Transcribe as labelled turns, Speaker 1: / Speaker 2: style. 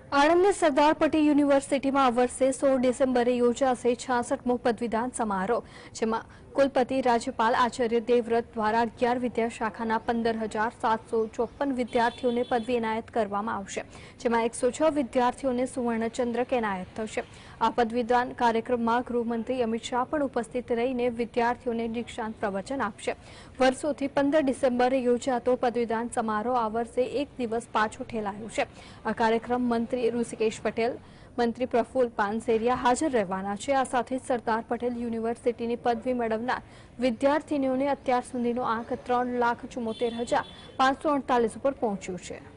Speaker 1: આણંદની સરદાર પટેલ યુનિવર્સિટીમાં આ વર્ષે 16 ડિસેમ્બરે યોજાશે 66મો પદવીદાન સમારોહ, જેમાં કુલપતિ રાજ્યપાલ આચાર્ય દેવવ્રત દ્વારા 11 વિદ્યાશાખાના 15,754 વિદ્યાર્થીઓને પદવી એનાયત કરવામાં આવશે, જેમાં 106 વિદ્યાર્થીઓને સુવર્ણચંદ્રક એનાયત થશે। આ પદવીદાન કાર્યક્રમમાં ગૃહમંત્રી અમિત શાહ પણ ઉપસ્થિત રહીને વિદ્યાર્થીઓને દીક્ષાંત પ્રવચન આપશે। વર્ષોથી 15 ડિસેમ્બરે યોજાતો પદવીદાન સમારોહ આ વર્ષે એક દિવસ પાછો ઠેલાયો છે। આ કાર્યક્રમ મંત્રી ઋષિકેશ પટેલ, મંત્રી પ્રફુલ્લ પાનસેરિયા હાજર રહેવાના છે। આ સાથે સરદાર પટેલ યુનિવર્સિટીની પદવી મેળવનાર વિદ્યાર્થીનીઓને અત્યાર સુધીનો આંક 3,74,548 ઉપર પહોંચ્યો છે।